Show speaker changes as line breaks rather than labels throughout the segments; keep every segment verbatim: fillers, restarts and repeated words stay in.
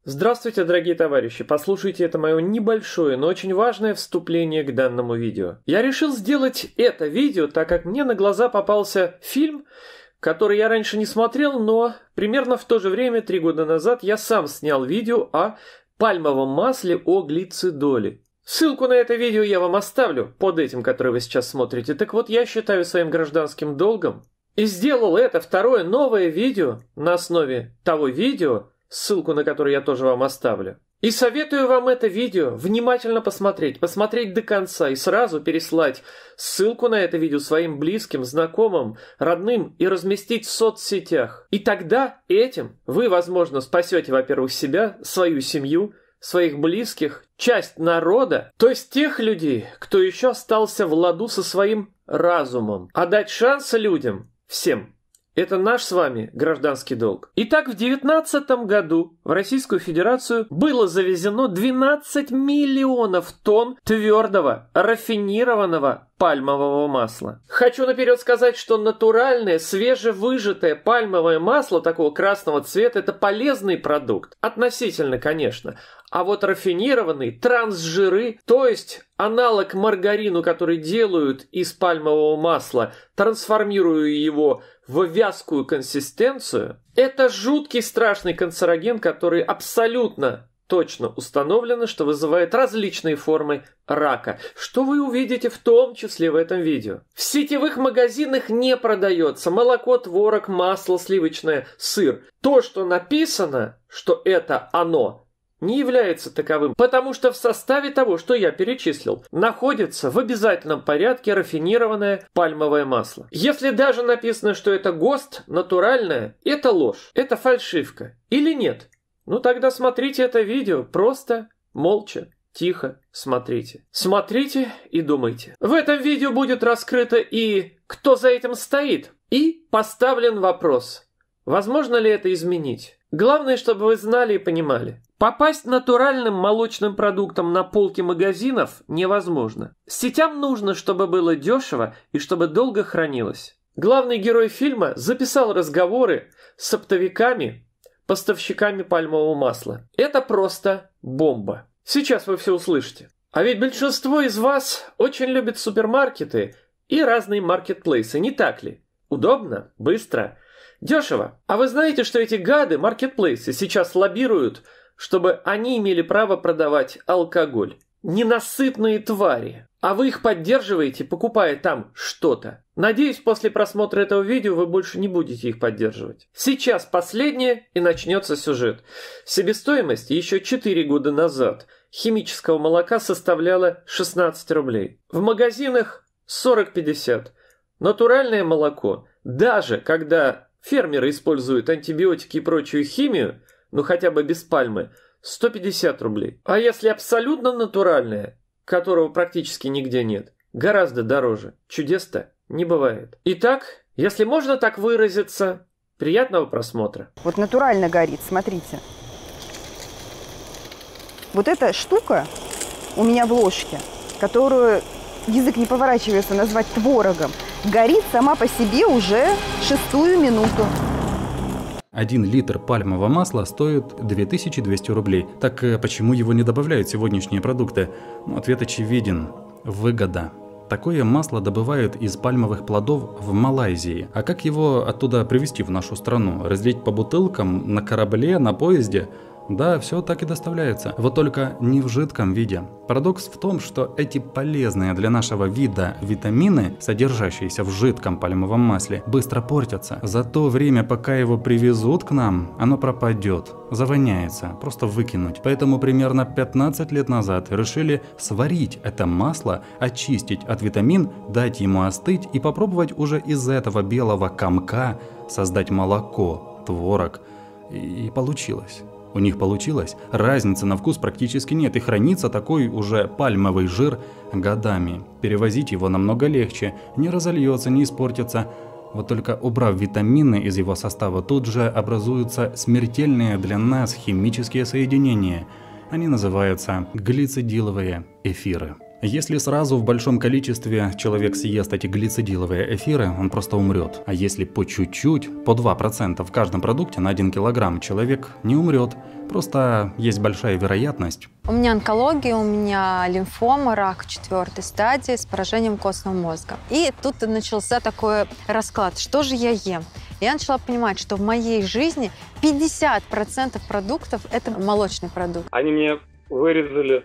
Здравствуйте, дорогие товарищи! Послушайте это мое небольшое, но очень важное вступление к данному видео. Я решил сделать это видео, так как мне на глаза попался фильм, который я раньше не смотрел, но примерно в то же время, три года назад, я сам снял видео о пальмовом масле, о глицидоле. Ссылку на это видео я вам оставлю под этим, которое вы сейчас смотрите. Так вот, я считаю своим гражданским долгом и сделал это второе новое видео на основе того видео, ссылку на которое я тоже вам оставлю. И советую вам это видео внимательно посмотреть, посмотреть до конца и сразу переслать ссылку на это видео своим близким, знакомым, родным и разместить в соцсетях. И тогда этим вы, возможно, спасете, во-первых, себя, свою семью, своих близких, часть народа, то есть тех людей, кто еще остался в ладу со своим разумом. А дать шанс людям, всем, это наш с вами гражданский долг. Итак, в две тысячи девятнадцатом году в Российскую Федерацию было завезено двенадцать миллионов тонн твердого рафинированного пальмового масла. Хочу наперед сказать, что натуральное, свежевыжатое пальмовое масло такого красного цвета – это полезный продукт. Относительно, конечно. А вот рафинированный, трансжиры, то есть аналог маргарину, который делают из пальмового масла, трансформируя его в вязкую консистенцию, это жуткий страшный канцероген, который абсолютно точно установлено, что вызывает различные формы рака, что вы увидите в том числе в этом видео. В сетевых магазинах не продается молоко, творог, масло сливочное, сыр. То, что написано, что это оно, не является таковым, потому что в составе того, что я перечислил, находится в обязательном порядке рафинированное пальмовое масло. Если даже написано, что это ГОСТ натуральное, это ложь, это фальшивка. Или нет? Ну тогда смотрите это видео, просто, молча, тихо смотрите. Смотрите и думайте. В этом видео будет раскрыто и кто за этим стоит, и поставлен вопрос, возможно ли это изменить. Главное, чтобы вы знали и понимали. Попасть натуральным молочным продуктом на полки магазинов невозможно. Сетям нужно, чтобы было дешево и чтобы долго хранилось. Главный герой фильма записал разговоры с оптовиками, поставщиками пальмового масла. Это просто бомба. Сейчас вы все услышите. А ведь большинство из вас очень любит супермаркеты и разные маркетплейсы, не так ли? Удобно, быстро, дешево. А вы знаете, что эти гады, маркетплейсы, сейчас лоббируют, чтобы они имели право продавать алкоголь? Ненасытные твари. А вы их поддерживаете, покупая там что-то. Надеюсь, после просмотра этого видео вы больше не будете их поддерживать. Сейчас последнее и начнется сюжет. Себестоимость еще четыре года назад химического молока составляла шестнадцать рублей. В магазинах сорок-пятьдесят. Натуральное молоко, даже когда фермеры используют антибиотики и прочую химию, ну хотя бы без пальмы, сто пятьдесят рублей. А если абсолютно натуральное, которого практически нигде нет, гораздо дороже. Чудес-то не бывает. Итак, если можно так выразиться, приятного просмотра.
Вот натурально горит, смотрите. Вот эта штука у меня в ложке, которую язык не поворачивается назвать творогом, горит сама по себе уже шестую минуту.
Один литр пальмового масла стоит две тысячи двести рублей. Так почему его не добавляют в сегодняшние продукты? Ну, ответ очевиден. Выгода. Такое масло добывают из пальмовых плодов в Малайзии. А как его оттуда привезти в нашу страну? Разлить по бутылкам, на корабле, на поезде? Да, все так и доставляется. Вот только не в жидком виде. Парадокс в том, что эти полезные для нашего вида витамины, содержащиеся в жидком пальмовом масле, быстро портятся. За то время, пока его привезут к нам, оно пропадет, завоняется, просто выкинуть. Поэтому примерно пятнадцать лет назад решили сварить это масло, очистить от витамин, дать ему остыть и попробовать уже из этого белого комка создать молоко, творог. И получилось. У них получилось, разницы на вкус практически нет, и хранится такой уже пальмовый жир годами. Перевозить его намного легче, не разольется, не испортится. Вот только убрав витамины из его состава, тут же образуются смертельные для нас химические соединения. Они называются глицидиловые эфиры. Если сразу в большом количестве человек съест эти глицидиловые эфиры, он просто умрет. А если по чуть-чуть, по два процента в каждом продукте на один килограмм, человек не умрет, Просто есть большая вероятность.
У меня онкология, у меня лимфома, рак четвертой стадии с поражением костного мозга. И тут начался такой расклад, что же я ем. Я начала понимать, что в моей жизни пятьдесят процентов продуктов – это молочный продукт.
Они мне вырезали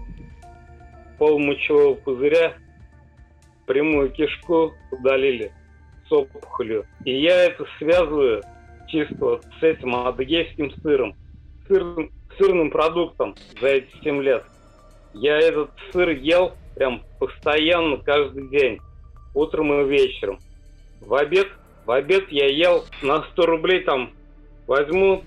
пол мочевого пузыря, прямую кишку удалили с опухолью. И я это связываю чисто вот с этим адыгейским сыром, сырным, сырным продуктом за эти семь лет. Я этот сыр ел прям постоянно, каждый день, утром и вечером. В обед, в обед я ел на сто рублей, там, возьму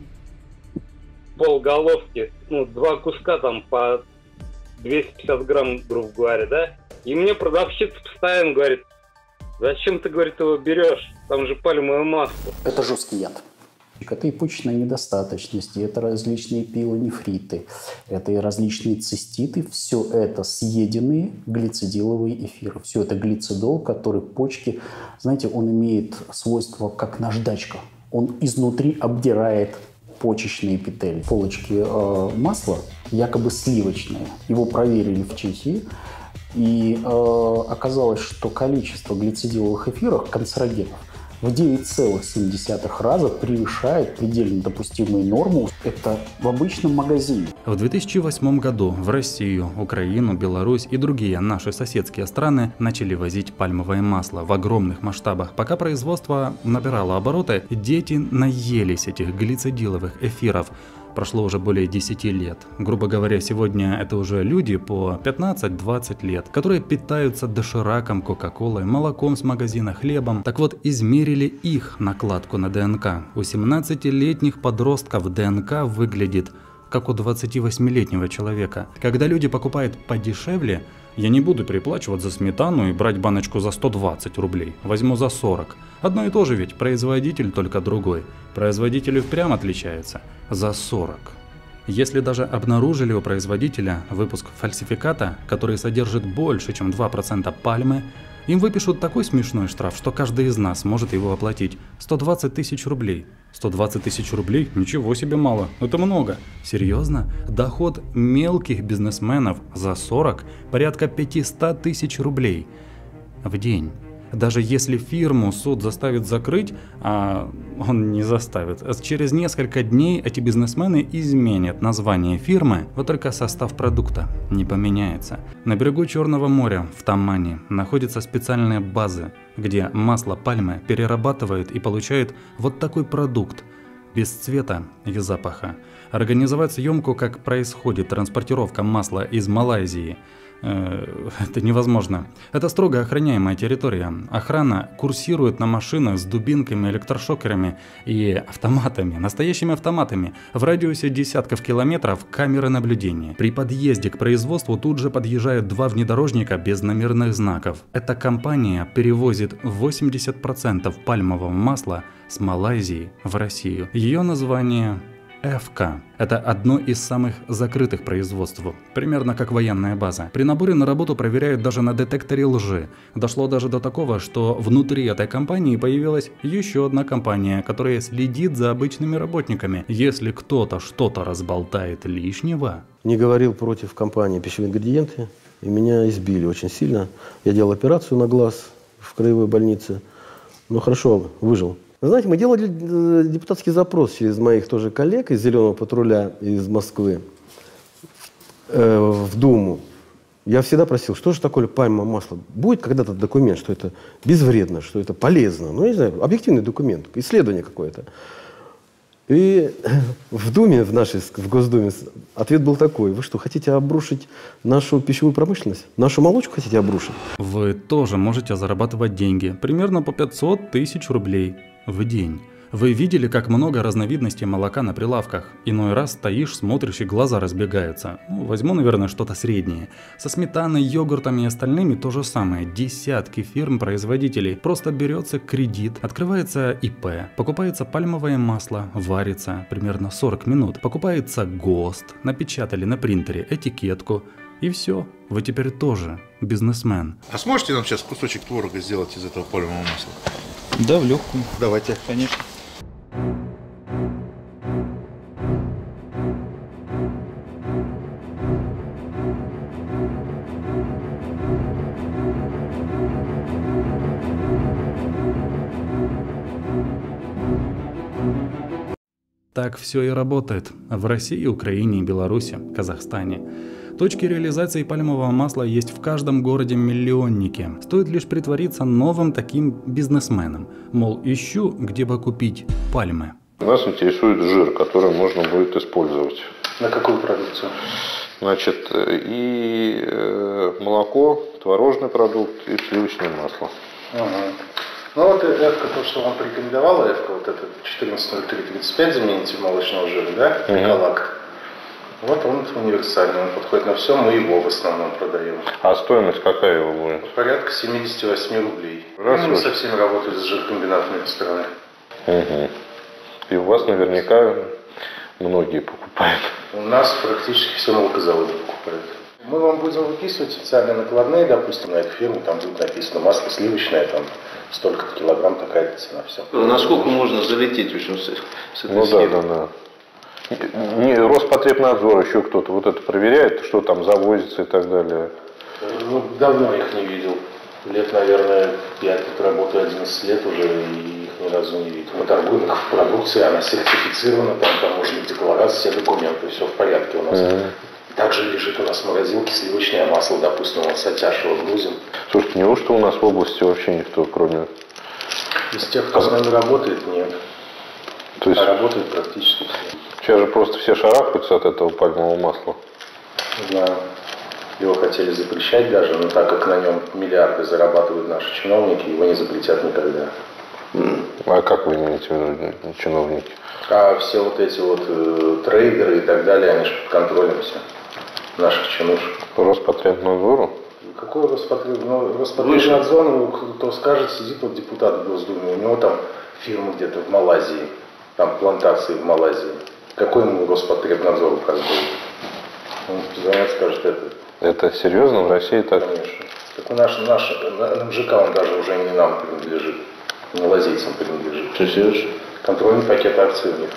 полголовки, ну, два куска там по двести пятьдесят грамм, грубо говоря, да? И мне продавщица постоянно говорит: зачем ты, говорит, его берешь? Там же пальмовое масло.
Это жесткий яд. Это и почечная недостаточность, это различные пилонефриты, это и различные циститы. Все это съеденные глицидиловые эфиры. Все это глицидол, который почки, знаете, он имеет свойство как наждачка. Он изнутри обдирает почечные эпители. Полочки э, масла, якобы сливочные, его проверили в Чехии. И э, оказалось, что количество глицидиловых эфиров, канцерогенов, в девять целых семь десятых раза превышает предельно допустимые нормы. Это в обычном магазине.
В две тысячи восьмом году в Россию, Украину, Беларусь и другие наши соседские страны начали возить пальмовое масло в огромных масштабах. Пока производство набирало обороты, дети наелись этих глицидиловых эфиров. Прошло уже более десяти лет. Грубо говоря, сегодня это уже люди по пятнадцать-двадцать лет, которые питаются дошираком, кока-колой, молоком с магазина, хлебом. Так вот, измерили их накладку на ДНК. У семнадцатилетних подростков ДНК выглядит как у двадцативосьмилетнего человека. Когда люди покупают подешевле, я не буду переплачивать за сметану и брать баночку за сто двадцать рублей. Возьму за сорок. Одно и то же ведь, производитель только другой. Производитель и впрямь отличается. За сорок. Если даже обнаружили у производителя выпуск фальсификата, который содержит больше, чем два процента пальмы, им выпишут такой смешной штраф, что каждый из нас может его оплатить. сто двадцать тысяч рублей. сто двадцать тысяч рублей? Ничего себе мало. Это много. Серьезно? Доход мелких бизнесменов за сорок порядка пятьсот тысяч рублей в день. Даже если фирму суд заставит закрыть, а он не заставит, через несколько дней эти бизнесмены изменят название фирмы, вот только состав продукта не поменяется. На берегу Черного моря, в Тамане, находятся специальные базы, где масло пальмы перерабатывают и получают вот такой продукт, без цвета и запаха. Организовать съемку, как происходит транспортировка масла из Малайзии, это невозможно. Это строго охраняемая территория. Охрана курсирует на машинах с дубинками, электрошокерами и автоматами, настоящими автоматами. В радиусе десятков километров камеры наблюдения. При подъезде к производству тут же подъезжают два внедорожника без номерных знаков. Эта компания перевозит восемьдесят процентов пальмового масла с Малайзии в Россию. Ее название эф ка. Это одно из самых закрытых производств, примерно как военная база. При наборе на работу проверяют даже на детекторе лжи. Дошло даже до такого, что внутри этой компании появилась еще одна компания, которая следит за обычными работниками. Если кто-то что-то разболтает лишнего...
Не говорил против компании «Пищевые ингредиенты», и меня избили очень сильно. Я делал операцию на глаз в краевой больнице, но хорошо, выжил. Знаете, мы делали депутатский запрос через моих тоже коллег из «Зеленого патруля» из Москвы э, в Думу. Я всегда просил, что же такое пальмовое масло? Будет когда-то документ, что это безвредно, что это полезно? Ну, я не знаю, объективный документ, исследование какое-то. И в Думе, в нашей, в Госдуме, ответ был такой: вы что, хотите обрушить нашу пищевую промышленность? Нашу молочку хотите обрушить?
Вы тоже можете зарабатывать деньги, примерно по пятьсот тысяч рублей в день. Вы видели, как много разновидностей молока на прилавках? Иной раз стоишь, смотришь, и глаза разбегаются. Ну, возьму, наверное, что-то среднее. Со сметаной, йогуртами и остальными то же самое. Десятки фирм-производителей. Просто берется кредит, открывается и пэ, покупается пальмовое масло, варится примерно сорок минут. Покупается ГОСТ, напечатали на принтере этикетку. И все, вы теперь тоже бизнесмен.
А сможете нам сейчас кусочек творога сделать из этого пальмового масла?
Да, в легкую.
Давайте.
Конечно.
Так все и работает в России, Украине, Беларуси, Казахстане. Точки реализации пальмового масла есть в каждом городе-миллионнике. Стоит лишь притвориться новым таким бизнесменом. Мол, ищу, где бы купить пальмы.
Нас интересует жир, который можно будет использовать.
На какую продукцию?
Значит, и молоко, творожный продукт, и сливочное масло.
Угу. Ну вот эфка, то, что вам порекомендовала, эфка, вот это четырнадцать ноль три тридцать пять, заменитель молочного жира, да, Эколак. Угу. Вот он универсальный, он подходит на все, мы его в основном продаем.
А стоимость какая его будет?
Порядка семьдесят восемь рублей.
Раз
ну, мы со всеми работали с жиркомбинатными ресторанами.
Угу. И у вас наверняка многие покупают.
У нас практически все молокозаводы покупают. Мы вам будем выписывать специальные накладные, допустим, на эту фирму, там будет написано масло сливочное, там столько-то килограмм, такая-то цена, все.
Насколько можно залететь, в общем, с, с этой
Ну
схемой?
да, да, да. Не, Роспотребнадзор еще кто-то вот это проверяет, что там завозится и так далее.
Ну, давно их не видел. Лет, наверное, пять лет работаю, одиннадцать лет уже, и их ни разу не видел. Мы торгуем их в продукции, она сертифицирована, там таможенная декларация, все документы, все в порядке у нас. Mm-hmm. Также лежит у нас в морозилке сливочное масло, допустим, вот сатяшево грузим.
Слушайте, неужто у нас в области вообще никто, кроме...
Из тех, кто с нами работает, нет.
То есть...
А работают практически все.
Сейчас же просто все шарахаются от этого пальмового масла.
Да. Его хотели запрещать даже, но так как на нем миллиарды зарабатывают наши чиновники, его не запретят никогда.
А как вы имеете в виду чиновники?
А все вот эти вот э, трейдеры и так далее, они же под контролем все. Наших чинушек.
Роспотребнадзору?
Какой Роспотребнадзор? Ну, Роспотребнадзор, ну, кто скажет, сидит вот депутат в Госдуме, у него там фирма где-то в Малайзии, там плантации в Малайзии. Какой ему Роспотребнадзор указ был? Он позвонит, скажет это.
Это серьезно? В России так?
Конечно. Так у наш, наш эн эм жэ ка, он даже уже не нам принадлежит, малазийцам принадлежит.
Что серьезно?
Контрольный пакет акций у них.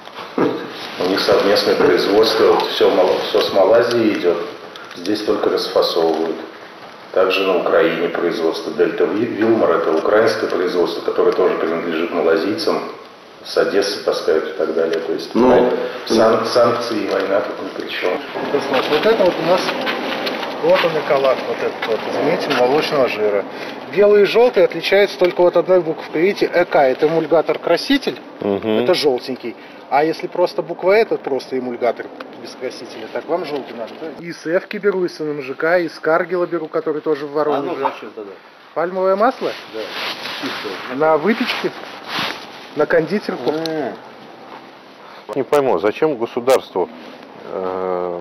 У них совместное производство, все, все с Малайзии идет, здесь только расфасовывают. Также на Украине производство Дельта Вилмар, это украинское производство, которое тоже принадлежит малазийцам, с Одессы таскают и так далее. То есть ну, сан, санкции и война тут ни при чем. Вот это вот у нас, вот он Эколак, вот этот вот, заметьте, молочного жира. Белый и желтый отличаются только вот одной буквой. Видите, ЭК это эмульгатор-краситель, угу. Это желтенький. А если просто буква Э, это просто эмульгатор без красителя. Так вам желтый надо, да? И с Эвки беру, и с эн эм жэ ка, и с Каргила беру, который тоже в Воронеже. А ну зачем тогда? Пальмовое масло? Да. Чистое. На выпечке, на кондитерку. А-а-а.
Не пойму, зачем государству э,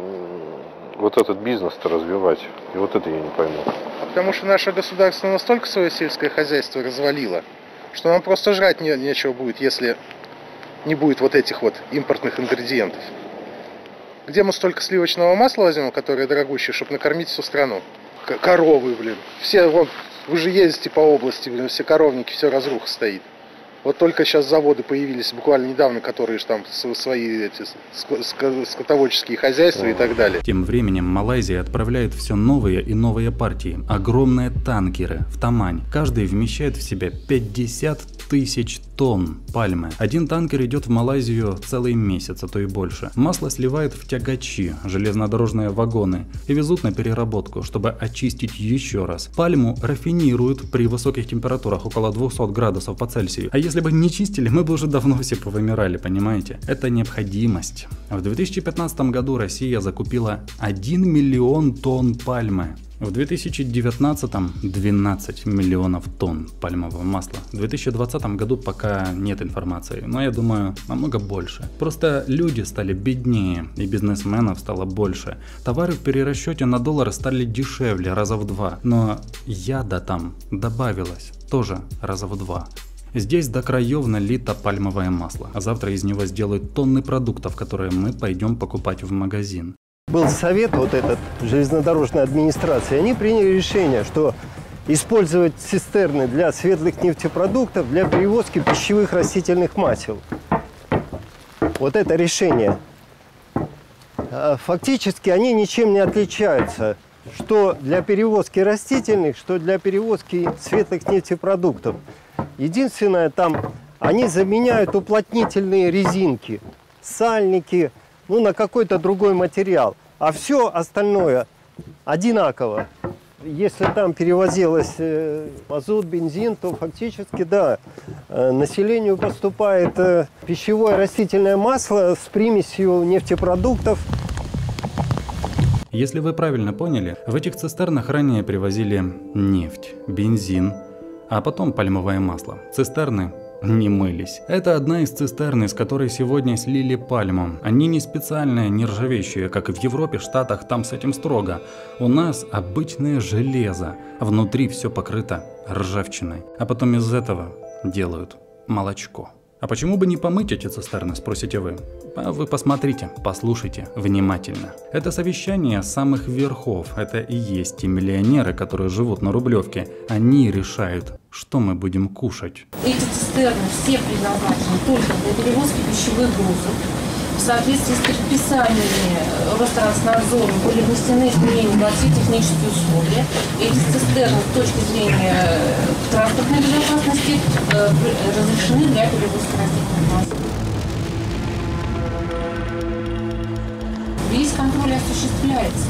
вот этот бизнес-то развивать? И вот это я не пойму.
А потому что наше государство настолько свое сельское хозяйство развалило, что нам просто жрать не, нечего будет, если не будет вот этих вот импортных ингредиентов. Где мы столько сливочного масла возьмем, которое дорогущее, чтобы накормить всю страну? К- коровы, блин. Все, вон, вы же ездите по области, блин, все коровники, все разруха стоит. Вот только сейчас заводы появились буквально недавно, которые же там свои эти скотоводческие хозяйства и так далее.
Тем временем Малайзия отправляет все новые и новые партии. Огромные танкеры в Тамань. Каждый вмещает в себя пятьдесят тысяч тонн пальмы. Один танкер идет в Малайзию целый месяц, а то и больше. Масло сливают в тягачи, железнодорожные вагоны, и везут на переработку, чтобы очистить еще раз. Пальму рафинируют при высоких температурах, около двухсот градусов по Цельсию. А если бы не чистили, мы бы уже давно все повымирали, понимаете? Это необходимость. В две тысячи пятнадцатом году Россия закупила один миллион тонн пальмы. В две тысячи девятнадцатом двенадцать миллионов тонн пальмового масла. В две тысячи двадцатом году пока нет информации, но я думаю, намного больше. Просто люди стали беднее, и бизнесменов стало больше. Товары в перерасчете на доллары стали дешевле раза в два, но яда там добавилось тоже раза в два. Здесь до краев налито пальмовое масло, а завтра из него сделают тонны продуктов, которые мы пойдем покупать в магазин.
Был совет вот этот железнодорожной администрации, они приняли решение, что использовать цистерны для светлых нефтепродуктов для перевозки пищевых растительных масел. Вот это решение. Фактически они ничем не отличаются, что для перевозки растительных, что для перевозки светлых нефтепродуктов. Единственное, там они заменяют уплотнительные резинки, сальники, ну, на какой-то другой материал. А все остальное одинаково. Если там перевозилось э, азот, бензин, то фактически, да, э, населению поступает э, пищевое растительное масло с примесью нефтепродуктов.
Если вы правильно поняли, в этих цистернах ранее привозили нефть, бензин, а потом пальмовое масло. Цистерны не мылись. Это одна из цистерн, из которой сегодня слили пальму. Они не специальные, не ржавеющие, как и в Европе, Штатах, там с этим строго. У нас обычное железо, а внутри все покрыто ржавчиной. А потом из этого делают молочко. А почему бы не помыть эти цистерны, спросите вы? А вы посмотрите, послушайте внимательно. Это совещание самых верхов. Это и есть те миллионеры, которые живут на Рублевке. Они решают, что мы будем кушать.
Эти цистерны все предназначены только для перевозки пищевых грузов. В соответствии с предписаниями Ространснадзора были внесены изменения во все технические условия. Эти цистерны с точки зрения транспортной безопасности разрешены для перевозки растительных масел. Весь контроль осуществляется.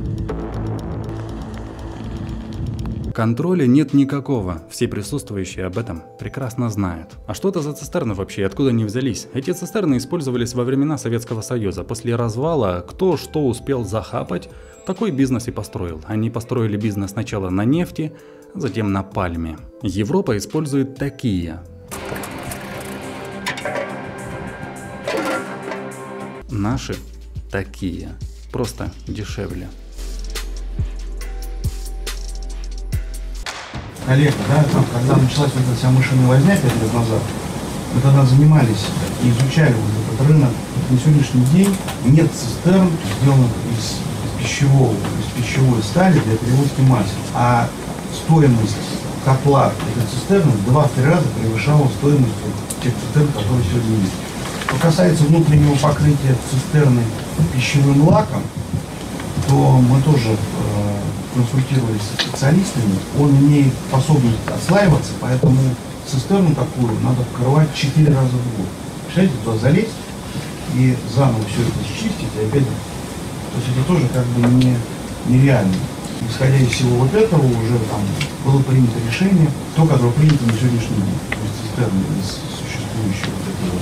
Контроля нет никакого, все присутствующие об этом прекрасно знают. А что это за цистерны вообще, откуда они взялись? Эти цистерны использовались во времена Советского Союза. После развала кто что успел захапать, такой бизнес и построил. Они построили бизнес сначала на нефти, затем на пальме. Европа использует такие. Наши такие, просто дешевле.
Коллега, да, там, когда началась вот эта вся мышиная возня пять лет назад, мы тогда занимались и изучали вот этот рынок. На сегодняшний день нет цистерн, сделанных из, из пищевого, из пищевой стали для перевозки масел. А стоимость котла этой цистерны в два-три раза превышала стоимость тех цистерн, которые сегодня есть. Что касается внутреннего покрытия цистерны пищевым лаком, то мы тоже э, консультировались с специалистами. Он имеет способность отслаиваться, поэтому цистерну такую надо покрывать четыре раза в год. Представляете, туда залезть и заново все это счистить, и опять. То есть это тоже как бы не, нереально. Исходя из всего вот этого, уже там было принято решение, то, которое принято на сегодняшний день. То есть цистерны из существующего вот этого.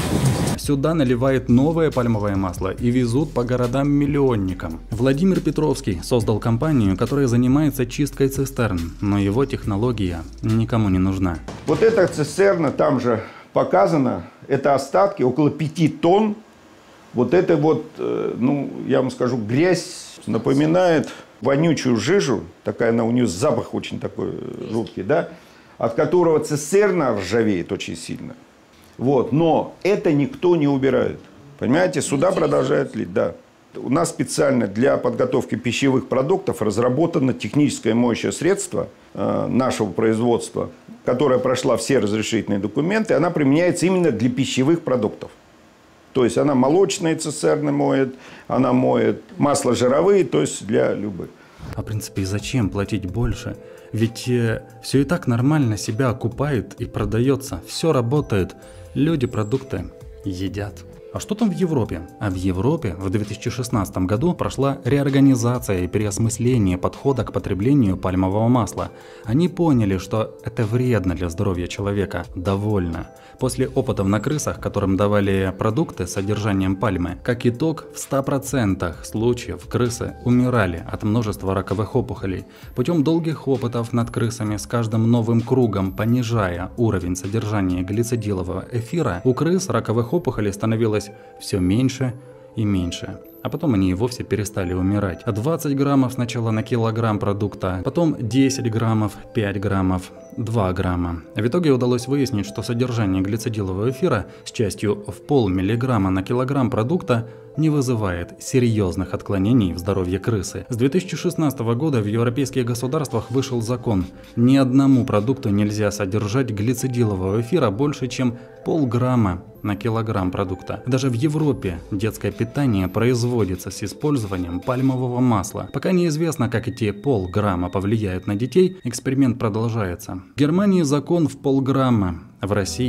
Сюда наливают новое пальмовое масло и везут по городам-миллионникам. Владимир Петровский создал компанию, которая занимается чисткой цистерн, но его технология никому не нужна.
Вот эта цистерна, там же показано, это остатки, около пяти тонн. Вот это вот, ну, я вам скажу, грязь напоминает вонючую жижу, такая она, у нее запах очень такой жуткий, да, от которого цистерна ржавеет очень сильно. Вот, но это никто не убирает. Понимаете, сюда продолжают лить, да. У нас специально для подготовки пищевых продуктов разработано техническое моющее средство э, нашего производства, которое прошло все разрешительные документы. Она применяется именно для пищевых продуктов. То есть она молочные цистерны моет, она моет масло жировые, то есть для любых.
А в принципе, зачем платить больше? Ведь э, все и так нормально себя окупает и продается, все работает, люди продукты едят. А что там в Европе? А в Европе в две тысячи шестнадцатом году прошла реорганизация и переосмысление подхода к потреблению пальмового масла. Они поняли, что это вредно для здоровья человека. Довольно. После опытов на крысах, которым давали продукты с содержанием пальмы, как итог, в ста процентах случаев крысы умирали от множества раковых опухолей. Путем долгих опытов над крысами с каждым новым кругом, понижая уровень содержания глицидилового эфира, у крыс раковых опухолей становилось все меньше и меньше. А потом они и вовсе перестали умирать. двадцать граммов сначала на килограмм продукта, потом десять граммов, пять граммов, два грамма. В итоге удалось выяснить, что содержание глицидилового эфира с частью в полмиллиграмма на килограмм продукта не вызывает серьезных отклонений в здоровье крысы. С две тысячи шестнадцатого года в европейских государствах вышел закон. Ни одному продукту нельзя содержать глицидилового эфира больше, чем полграмма на килограмм продукта. Даже в Европе детское питание производится с использованием пальмового масла. Пока неизвестно, как эти полграмма повлияют на детей, эксперимент продолжается. В Германии закон в полграмма, в России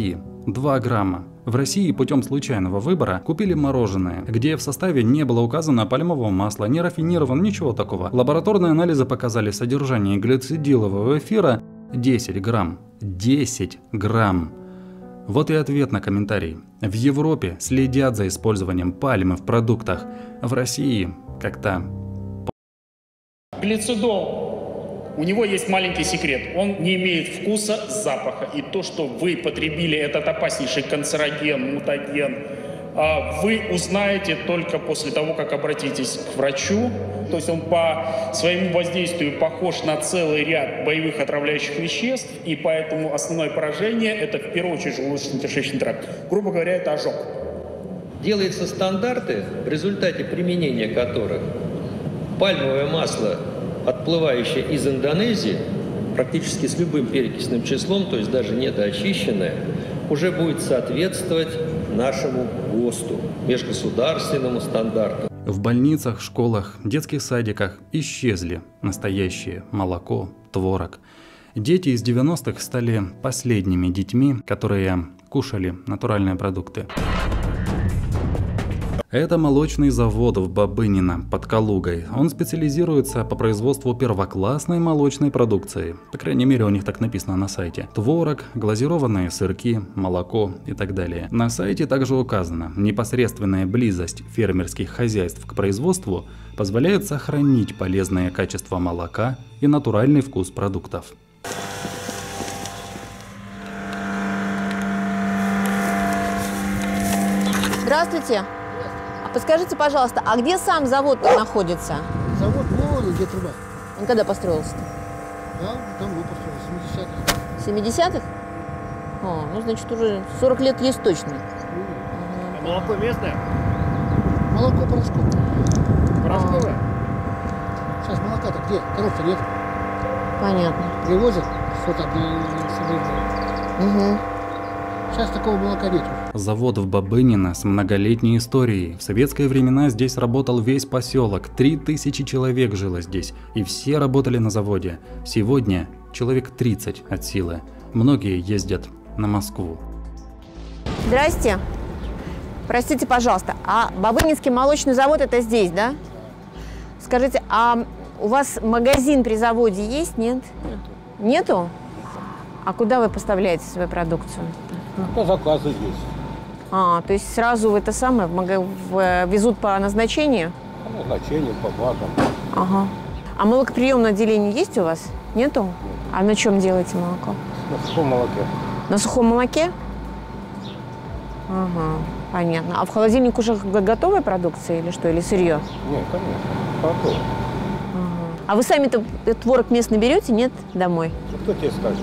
два грамма. В России путем случайного выбора купили мороженое, где в составе не было указано пальмового масла, не рафинировано, ничего такого. Лабораторные анализы показали содержание глицидилового эфира десять грамм. десять грамм. Вот и ответ на комментарий. В Европе следят за использованием пальмы в продуктах. В России как-то...
Глицидол. У него есть маленький секрет. Он не имеет вкуса, запаха. И то, что вы потребили этот опаснейший канцероген, мутаген, вы узнаете только после того, как обратитесь к врачу. То есть он по своему воздействию похож на целый ряд боевых отравляющих веществ, и поэтому основное поражение – это в первую очередь желудочно-кишечный тракт. Грубо говоря, это ожог.
Делаются стандарты, в результате применения которых пальмовое масло, отплывающее из Индонезии, практически с любым перекисным числом, то есть даже недоочищенное, уже будет соответствовать нашему ГОСТу, межгосударственному стандарту.
В больницах, школах, детских садиках исчезли настоящее молоко, творог. Дети из девяностых стали последними детьми, которые кушали натуральные продукты. Это молочный завод в Бабынино под Калугой. Он специализируется по производству первоклассной молочной продукции. По крайней мере, у них так написано на сайте. Творог, глазированные сырки, молоко и так далее. На сайте также указано, непосредственная близость фермерских хозяйств к производству позволяет сохранить полезное качество молока и натуральный вкус продуктов.
Здравствуйте. Подскажите, пожалуйста, а где сам завод-то находится?
Завод, вон где труба.
Он когда построился-то?
Да, там он построился, семидесятых.
семидесятых? О, ну, значит, уже сорок лет есть точно.
А молоко местное? Молоко порошковое.
Порошковое?
А. Сейчас молока-то где? Коров-то нет.
Понятно.
Привозят, что-то собирают.
Угу.
Сейчас такого молока нет.
Завод в Бабынино с многолетней историей. В советские времена здесь работал весь поселок. Три тысячи человек жило здесь. И все работали на заводе. Сегодня человек тридцать от силы. Многие ездят на Москву.
Здрасте. Простите, пожалуйста, а Бабынинский молочный завод это здесь, да? Скажите, а у вас магазин при заводе есть, нет? Нету? А куда вы поставляете свою продукцию?
Ну, по заказу здесь.
А, то есть сразу в это самое в мага... в... везут по назначению?
По назначению, по базам.
Ага. А молокоприемное отделение есть у вас? Нету? Нет. А на чем делаете молоко?
На сухом молоке.
На сухом молоке? Ага, понятно. А в холодильник уже готовая продукция или что? Или сырье?
Нет, конечно. Готово.
Ага. А вы сами-то творог местный берете, нет, домой?
Кто тебе скажет?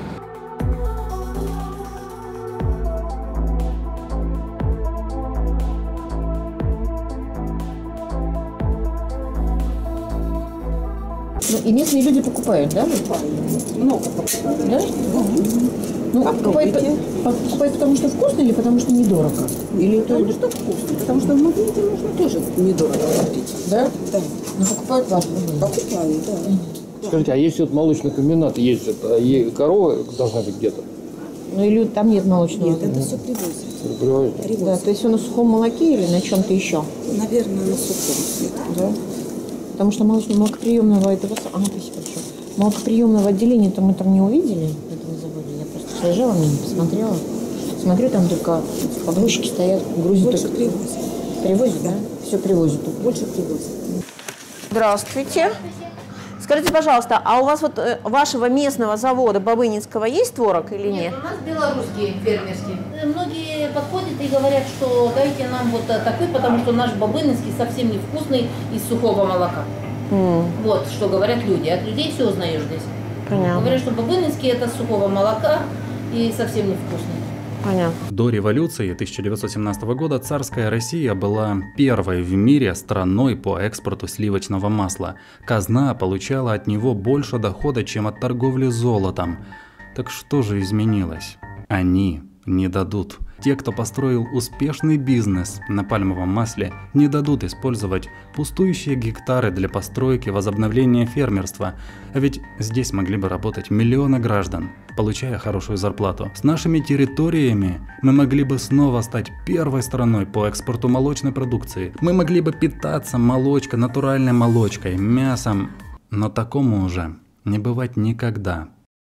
И местные люди покупают, да? Много покупают. Да? Ну, а покупают, покупают потому что вкусно или потому что недорого? Или потому это... что вкусно. Потому что в магазине можно тоже недорого купить. Да? Да. Но покупают важно. Покупают, да.
Скажите, а если вот молочный комбинат есть, это корова должна быть где-то?
Ну или там нет молочного?
Нет, это все привозят.
Привозят?
Привозят. Да, то есть он на сухом молоке или на чем-то еще?
Наверное, на сухом.
Да. Потому что молочного молокоприемного этого... А, спасибо большое. Молокоприемного отделения-то мы там не увидели, этого завода. Я просто проезжала, не посмотрела. Смотрю, там только погрузчики стоят, грузят.
Больше
только...
привозят.
Привозят, да? да? Все привозят.
Больше привозят.
Здравствуйте. Скажите, пожалуйста, а у вас вот э, вашего местного завода Бабынинского есть творог или нет?
Нет, у нас белорусские, фермерские. Многие подходят и говорят, что дайте нам вот такой, потому что наш Бабынинский совсем невкусный из сухого молока. Mm. Вот что говорят люди. От людей все узнаешь здесь.
Понятно.
Говорят, что Бабынинский это с сухого молока и совсем невкусный.
Понятно.
До революции тысяча девятьсот семнадцатого года царская Россия была первой в мире страной по экспорту сливочного масла. Казна получала от него больше дохода, чем от торговли золотом. Так что же изменилось? Они не дадут. Те, кто построил успешный бизнес на пальмовом масле, не дадут использовать пустующие гектары для постройки, возобновления фермерства. А ведь здесь могли бы работать миллионы граждан, получая хорошую зарплату. С нашими территориями мы могли бы снова стать первой страной по экспорту молочной продукции. Мы могли бы питаться молочкой, натуральной молочкой, мясом. Но такому уже не бывать никогда.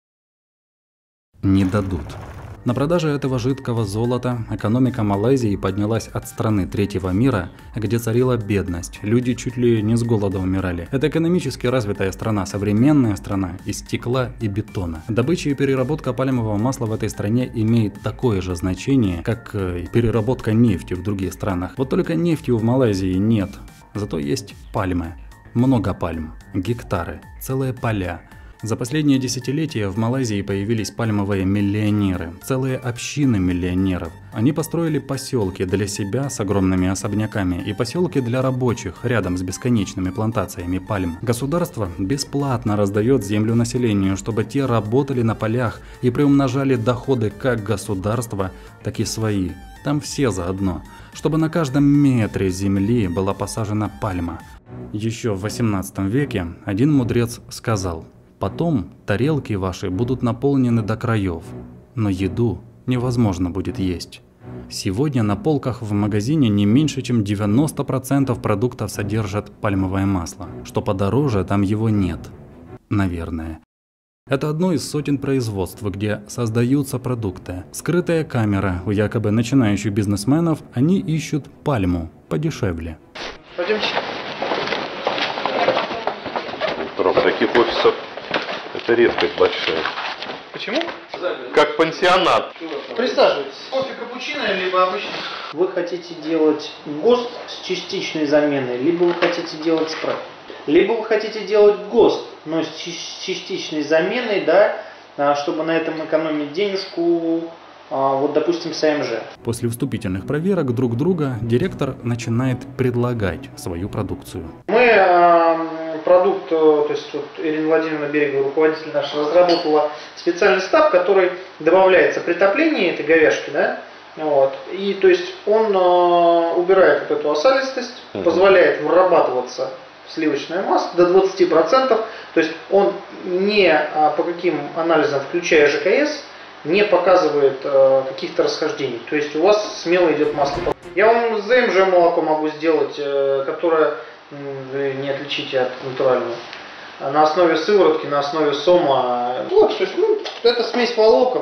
Не дадут. На продаже этого жидкого золота экономика Малайзии поднялась от страны третьего мира, где царила бедность. Люди чуть ли не с голода умирали. Это экономически развитая страна, современная страна из стекла и бетона. Добыча и переработка пальмового масла в этой стране имеет такое же значение, как и переработка нефти в других странах. Вот только нефти в Малайзии нет, зато есть пальмы. Много пальм, гектары, целые поля. За последние десятилетия в Малайзии появились пальмовые миллионеры, целые общины миллионеров. Они построили поселки для себя с огромными особняками и поселки для рабочих рядом с бесконечными плантациями пальм. Государство бесплатно раздает землю населению, чтобы те работали на полях и приумножали доходы как государства, так и свои. Там все заодно, чтобы на каждом метре земли была посажена пальма. Еще в восемнадцатом веке один мудрец сказал: «Потом тарелки ваши будут наполнены до краев, но еду невозможно будет есть». Сегодня на полках в магазине не меньше, чем девяносто процентов продуктов содержат пальмовое масло. Что подороже, там его нет. Наверное. Это одно из сотен производств, где создаются продукты. Скрытая камера у якобы начинающих бизнесменов, они ищут пальму подешевле.
Пойдемте.
Ром, таких офисов это редкость большая.
Почему?
Как пансионат.
Присаживайтесь. Кофе капучино, либо обычный? Вы хотите делать ГОСТ с частичной заменой, либо вы хотите делать спрей. Либо вы хотите делать ГОСТ, но с частичной заменой, да, чтобы на этом экономить денежку, вот, допустим, с АМЖ.
После вступительных проверок друг друга директор начинает предлагать свою продукцию.
Мы продукт, то есть вот Ирина Владимировна Берегова, руководитель наш, разработала специальный став, который добавляется при топлении этой говяжки, да, вот, и то есть он э, убирает вот эту осалистость, uh-huh. позволяет вырабатываться сливочное масло до двадцати процентов, то есть он не а, по каким анализам, включая ЖКС, не показывает э, каких-то расхождений, то есть у вас смело идет масло. Я вам ЗМЖ молоко могу сделать, э, которое вы не отличите от натурального. На основе сыворотки, на основе сома. Вот, то есть, ну, это смесь волокон.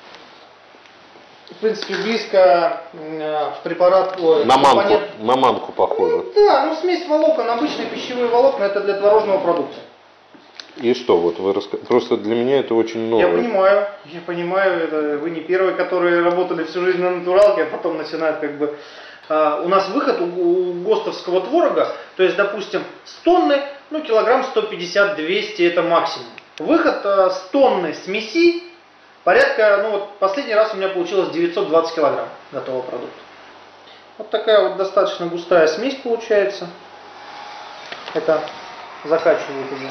В принципе, близко э, препарат...
На манку, на манку похоже.
Ну, да, ну смесь волокон, обычные пищевые волокна, это для творожного продукта.
И что, вот вы раска... просто для меня это очень новое.
Я понимаю, я понимаю, это вы не первые, которые работали всю жизнь на натуралке, а потом начинают как бы... Uh, у нас выход у, у ГОСТовского творога, то есть, допустим, с тонны, ну, килограмм сто пятьдесят - двести это максимум. Выход uh, с тонны смеси порядка, ну вот последний раз у меня получилось девятьсот двадцать килограмм готового продукта. Вот такая вот достаточно густая смесь получается. Это закачивают уже.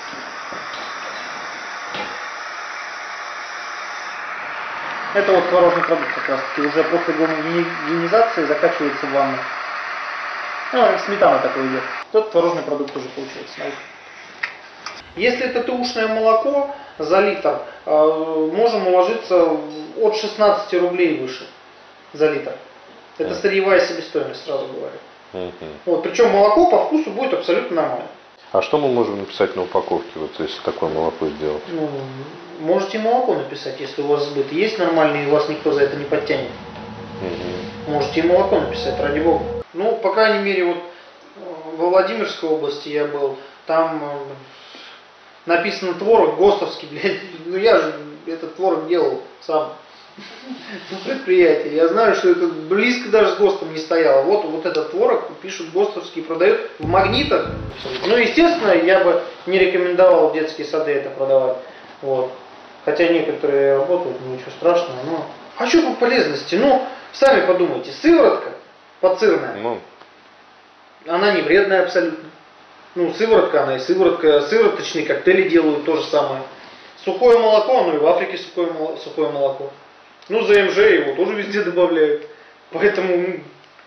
Это вот творожный продукт как раз таки уже после гомогенизации закачивается в ванну. Ну, сметана такой идет. Тот творожный продукт уже получается. Если это тушное молоко за литр, можем уложиться от шестнадцати рублей выше за литр. Это сырьевая себестоимость, сразу говорю.
Uh-huh.
Вот, причем молоко по вкусу будет абсолютно нормально.
А что мы можем написать на упаковке, вот если такое молоко сделать?
Ну, можете молоко написать, если у вас сбыт есть нормальный, и вас никто за это не подтянет. Угу. Можете и молоко написать, ради бога. Ну, по крайней мере, вот во Владимирской области я был, там написано творог ГОСТовский, блядь. Ну я же этот творог делал сам на предприятии. Я знаю, что это близко даже с ГОСТом не стояло. Вот, вот этот творог пишут ГОСТовский, продают в магнитах. Ну, естественно, я бы не рекомендовал в детские сады это продавать. Вот. Хотя некоторые работают, ничего страшного. Но... А что по полезности? Ну, сами подумайте, сыворотка подсырная, ну. Она не вредная абсолютно. Ну, сыворотка, она и сыворотка, сывороточные коктейли делают то же самое. Сухое молоко, ну и в Африке сухое молоко. Сухое молоко. Ну, за эм жэ его тоже везде добавляют. Поэтому ну,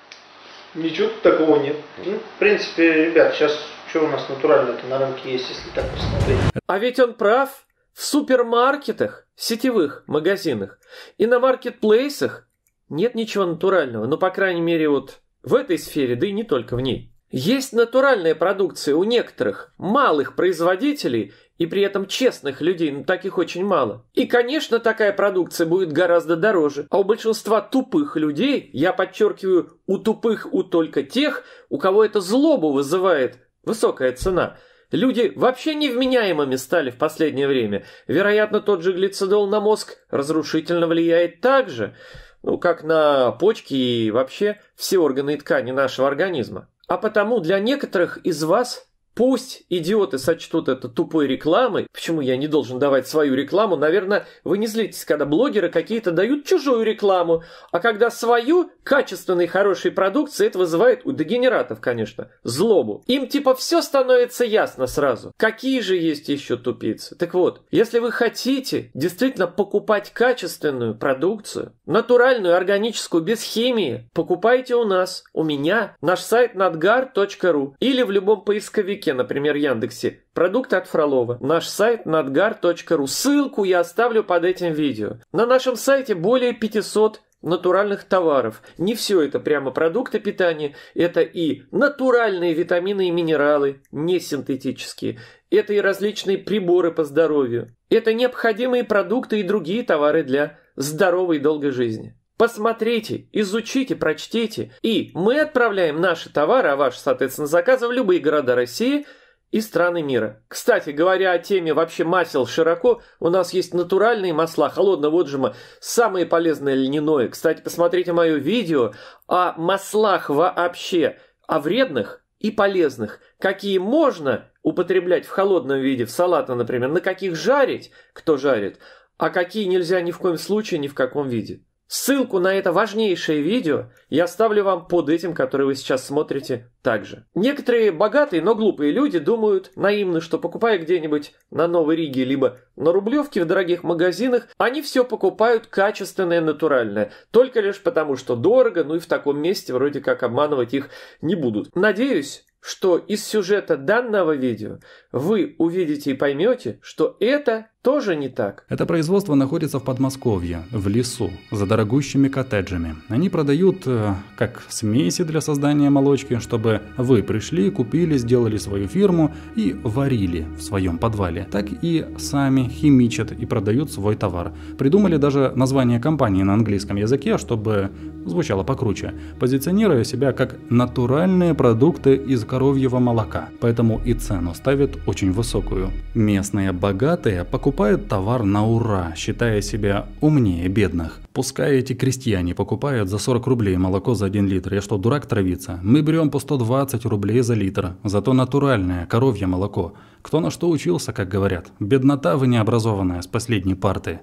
ничего такого нет. Ну, в принципе, ребят, сейчас что у нас натурально-то на рынке есть, если так посмотреть.
А ведь он прав. В супермаркетах, сетевых магазинах и на маркетплейсах нет ничего натурального. Ну, по крайней мере, вот в этой сфере, да и не только в ней. Есть натуральная продукция у некоторых малых производителей и при этом честных людей, но таких очень мало. И, конечно, такая продукция будет гораздо дороже. А у большинства тупых людей, я подчеркиваю, у тупых у только тех, у кого это злобу вызывает высокая цена. Люди вообще невменяемыми стали в последнее время. Вероятно, тот же глицидол на мозг разрушительно влияет так же, ну, как на почки и вообще все органы и ткани нашего организма. А потому для некоторых из вас, пусть идиоты сочтут это тупой рекламой, почему я не должен давать свою рекламу, наверное, вы не злитесь, когда блогеры какие-то дают чужую рекламу, а когда свою, качественной, хорошей продукции, это вызывает у дегенератов, конечно, злобу. Им типа все становится ясно сразу. Какие же есть еще тупицы? Так вот, если вы хотите действительно покупать качественную продукцию, натуральную, органическую, без химии, покупайте у нас, у меня, наш сайт надгар точка ру или в любом поисковике, например, Яндексе, продукты от Фролова. Наш сайт надгар точка ру. Ссылку я оставлю под этим видео. На нашем сайте более пятисот натуральных товаров. Не все это прямо продукты питания. Это и натуральные витамины и минералы, не синтетические. Это и различные приборы по здоровью. Это необходимые продукты и другие товары для здоровой и долгой жизни. Посмотрите, изучите, прочтите. И мы отправляем наши товары, а ваши, соответственно, заказы в любые города России и страны мира. Кстати, говоря о теме вообще масел широко, у нас есть натуральные масла холодного отжима, самые полезные льняное. Кстати, посмотрите мое видео о маслах вообще, о вредных и полезных, какие можно употреблять в холодном виде, в салаты, например, на каких жарить, кто жарит, а какие нельзя ни в коем случае, ни в каком виде. Ссылку на это важнейшее видео я оставлю вам под этим, которое вы сейчас смотрите, также. Некоторые богатые, но глупые люди думают наивно, что покупая где-нибудь на Новой Риге, либо на Рублевке в дорогих магазинах, они все покупают качественное, натуральное. Только лишь потому, что дорого, ну и в таком месте вроде как обманывать их не будут. Надеюсь, что из сюжета данного видео вы увидите и поймете, что это тоже не так.
Это производство находится в Подмосковье, в лесу, за дорогущими коттеджами. Они продают э, как смеси для создания молочки, чтобы вы пришли, купили, сделали свою фирму и варили в своем подвале. Так и сами химичат и продают свой товар. Придумали даже название компании на английском языке, чтобы звучало покруче, позиционируя себя как натуральные продукты из коровьего молока. Поэтому и цену ставят очень высокую. Местные богатые покупают Покупают товар на ура, считая себя умнее бедных. Пускай эти крестьяне покупают за сорок рублей молоко за один литр. Я что, дурак травиться? Мы берем по сто двадцать рублей за литр. Зато натуральное коровье молоко. Кто на что учился, как говорят. Беднота вы необразованная с последней парты.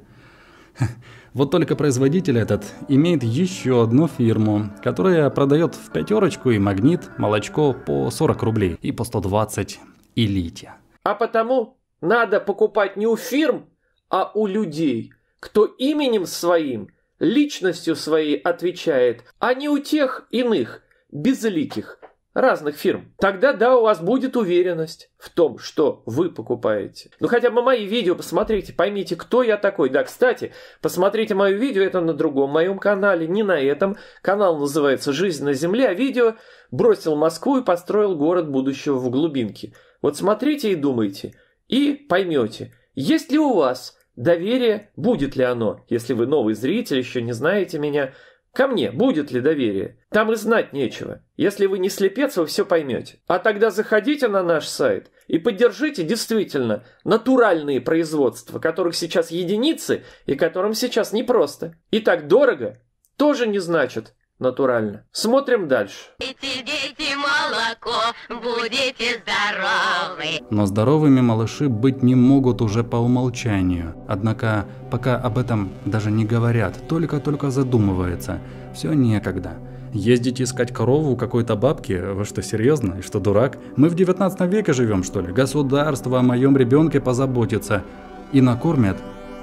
Вот только производитель этот имеет еще одну фирму, которая продает в пятерочку и Магнит молочко по сорок рублей и по сто двадцать Элите.
А потому надо покупать не у фирм, а у людей, кто именем своим, личностью своей отвечает, а не у тех иных, безликих, разных фирм. Тогда да, у вас будет уверенность в том, что вы покупаете. Ну хотя бы мои видео посмотрите, поймите, кто я такой. Да, кстати, посмотрите мое видео, это на другом моем канале, не на этом. Канал называется «Жизнь на земле», а видео «Бросил Москву и построил город будущего в глубинке». Вот смотрите и думайте. И поймете, есть ли у вас доверие, будет ли оно, если вы новый зритель, еще не знаете меня, ко мне будет ли доверие. Там и знать нечего. Если вы не слепец, вы все поймете. А тогда заходите на наш сайт и поддержите действительно натуральные производства, которых сейчас единицы и которым сейчас непросто. И так дорого тоже не значит натурально. Смотрим дальше.
Дети, молоко, будете здоровы.
Но здоровыми малыши быть не могут уже по умолчанию. Однако пока об этом даже не говорят, только-только задумывается. Все некогда. Ездить искать корову у какой-то бабки? Вы что, серьезно? И что, дурак? Мы в девятнадцатом веке живем, что ли? Государство о моем ребенке позаботится. И накормят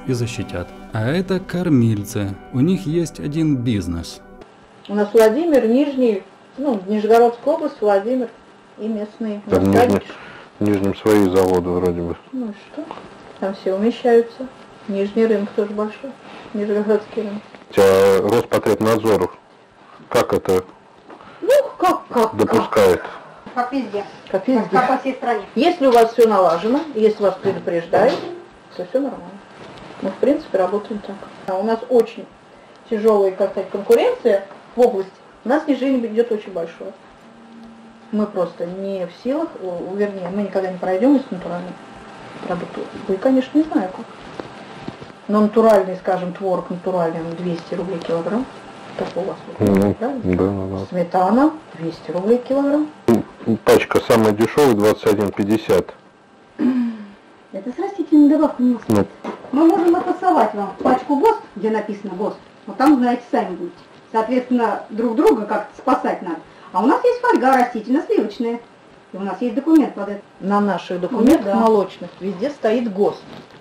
и защитят. А это кормильцы. У них есть один бизнес.
У нас Владимир, Нижний, ну, Нижегородская область, Владимир и местные.
Там в Нижнем, в Нижнем свои заводы вроде бы.
Ну что, там все умещаются. Нижний рынок тоже большой, Нижегородский рынок.
А Роспотребнадзор, как это
ну, как, как,
допускает?
Как везде. Как везде. Как по всей стране. Если у вас все налажено, если вас предупреждают, то все нормально. Мы, в принципе, работаем так. А у нас очень тяжелая, как сказать, конкуренция в области. У нас снижение идет очень большое. Мы просто не в силах, вернее, мы никогда не пройдем из натуральной продукции. Вы, конечно, не знаю как. Но натуральный, скажем, творог натуральный, двести рублей килограмм. Такой у вас вот,
ну,
правильно?
Да, да, да.
Сметана двести рублей килограмм.
Пачка самая дешевая двадцать один пятьдесят.
Это с растительной добавкой масла.
Ну.
Мы можем отпасовать вам пачку ГОСТ, где написано ГОСТ. Вот там, знаете, сами будете. Соответственно, друг друга как-то спасать надо. А у нас есть фольга растительно-сливочная. И у нас есть документ под это.
На наших документах
да.
молочных везде стоит ГОСТ.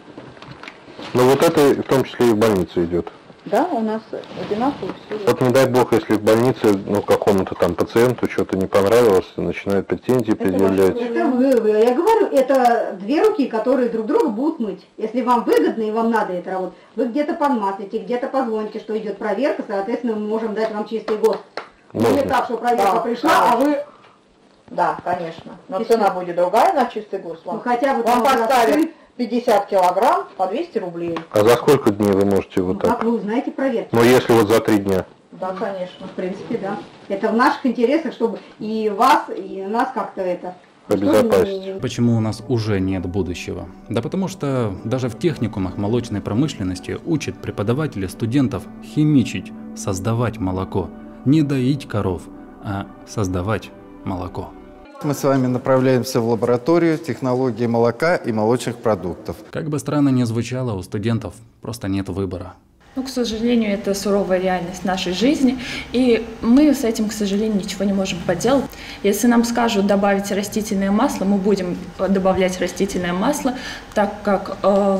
Ну вот это в том числе и в больнице идет.
Да, у нас одинаково все.
Вот не дай бог, если в больнице, ну, какому-то там пациенту что-то не понравилось, начинают претензии это предъявлять.
Это вы, вы, я говорю, это две руки, которые друг друга будут мыть. Если вам выгодно и вам надо это работать, вы где-то подмаслите, где-то позвоните, что идет проверка, соответственно, мы можем дать вам чистый ГОСТ. Не так, что проверка да, пришла, конечно. А вы...
Да, конечно. Но и цена что? Будет другая на чистый ГОСТ. Вам, ну, хотя бы вам поставят пятьдесят килограмм по двести рублей.
А за сколько дней вы можете вот
ну,
так?
Как вы узнаете проверку?
Ну если вот за три дня.
Да, конечно.
В принципе, да. Это в наших интересах, чтобы и вас, и нас как-то это...
обезопасить. Почему у нас уже нет будущего? Да потому что даже в техникумах молочной промышленности учат преподаватели студентов химичить, создавать молоко. Не доить коров, а создавать молоко.
Мы с вами направляемся в лабораторию технологии молока и молочных продуктов.
Как бы странно ни звучало, у студентов просто нет выбора.
Ну, к сожалению, это суровая реальность нашей жизни, и мы с этим, к сожалению, ничего не можем поделать. Если нам скажут добавить растительное масло, мы будем добавлять растительное масло, так как э,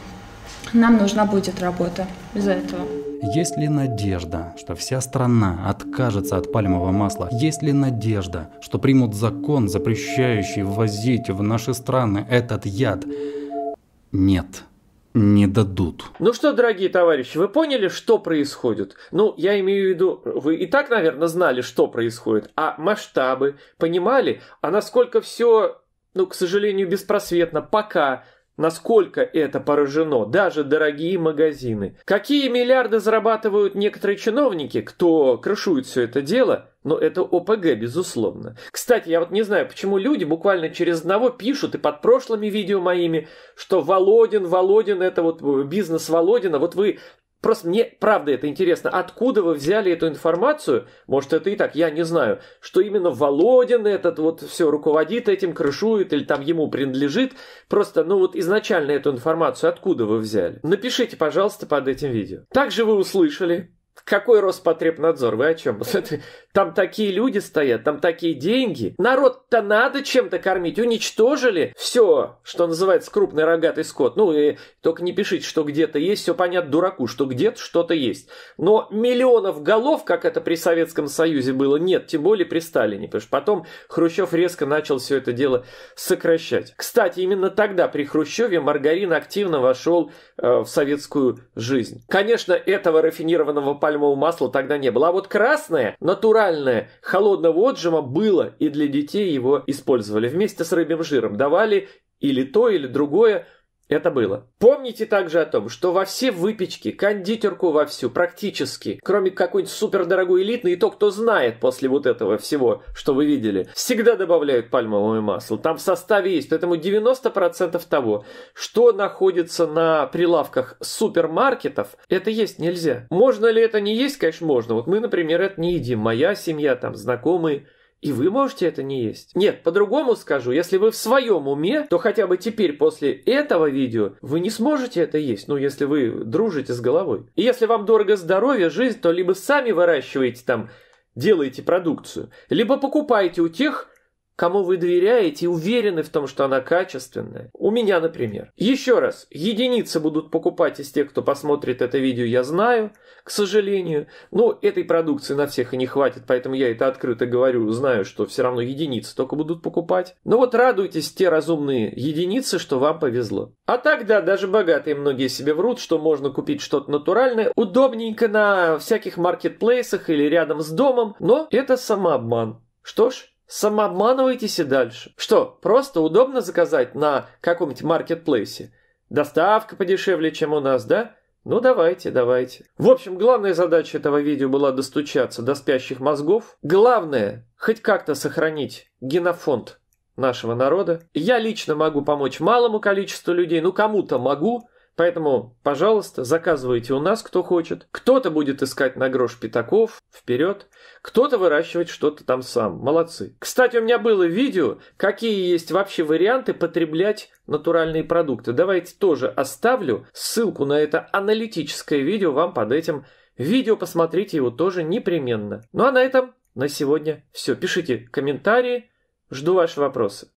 нам нужна будет работа из-за этого.
Есть ли надежда, что вся страна откажется от пальмового масла? Есть ли надежда, что примут закон, запрещающий ввозить в наши страны этот яд? Нет. Не дадут.
Ну что, дорогие товарищи, вы поняли, что происходит? Ну, я имею в виду, вы и так, наверное, знали, что происходит, а масштабы понимали, а насколько все, ну, к сожалению, беспросветно пока, насколько это поражено, даже дорогие магазины. Какие миллиарды зарабатывают некоторые чиновники, кто крышует все это дело, но это ОПГ, безусловно. Кстати, я вот не знаю, почему люди буквально через одного пишут, и под прошлыми видео моими, что Володин, Володин, это вот бизнес Володина. Вот вы, просто мне правда это интересно, откуда вы взяли эту информацию, может это и так, я не знаю, что именно Володин этот вот все руководит этим, крышует или там ему принадлежит. Просто, ну вот изначально эту информацию откуда вы взяли? Напишите, пожалуйста, под этим видео. Также вы услышали, какой Роспотребнадзор? Вы о чем? Там такие люди стоят, там такие деньги. Народ-то надо чем-то кормить. Уничтожили все, что называется крупный рогатый скот. Ну, и только не пишите, что где-то есть. Все понятно дураку, что где-то что-то есть. Но миллионов голов, как это при Советском Союзе было, нет. Тем более при Сталине. Потому что потом Хрущев резко начал все это дело сокращать. Кстати, именно тогда, при Хрущеве, маргарин активно вошел э, в советскую жизнь. Конечно, этого рафинированного пальмового масла тогда не было. А вот красное, натуральное, холодного отжима было, и для детей его использовали. Вместе с рыбьим жиром давали или то, или другое. Это было. Помните также о том, что во все выпечки, кондитерку вовсю, практически, кроме какой-нибудь супердорогой элитной, и то, кто знает после вот этого всего, что вы видели, всегда добавляют пальмовое масло. Там в составе есть, поэтому девяносто процентов того, что находится на прилавках супермаркетов, это есть нельзя. Можно ли это не есть? Конечно, можно. Вот мы, например, это не едим. Моя семья, там, знакомые. И вы можете это не есть. Нет, по-другому скажу, если вы в своем уме, то хотя бы теперь после этого видео вы не сможете это есть, ну, если вы дружите с головой. И если вам дорого здоровье, жизнь, то либо сами выращиваете там, делаете продукцию, либо покупаете у тех, кому вы доверяете и уверены в том, что она качественная. У меня, например. Еще раз, единицы будут покупать из тех, кто посмотрит это видео, я знаю, к сожалению. Но этой продукции на всех и не хватит, поэтому я это открыто говорю, знаю, что все равно единицы только будут покупать. Но вот радуйтесь те разумные единицы, что вам повезло. А тогда даже богатые многие себе врут, что можно купить что-то натуральное, удобненько на всяких маркетплейсах или рядом с домом, но это самообман. Что ж, самообманывайтесь и дальше. Что, просто удобно заказать на каком-нибудь маркетплейсе? Доставка подешевле, чем у нас, да? Ну давайте, давайте. В общем, главная задача этого видео была достучаться до спящих мозгов. Главное, хоть как-то сохранить генофонд нашего народа. Я лично могу помочь малому количеству людей, ну кому-то могу. Поэтому, пожалуйста, заказывайте у нас, кто хочет. Кто-то будет искать на грош пятаков, вперед. Кто-то выращивать что-то там сам. Молодцы. Кстати, у меня было видео, какие есть вообще варианты потреблять натуральные продукты. Давайте тоже оставлю ссылку на это аналитическое видео вам под этим видео. Посмотрите его тоже непременно. Ну а на этом на сегодня все. Пишите комментарии. Жду ваши вопросы.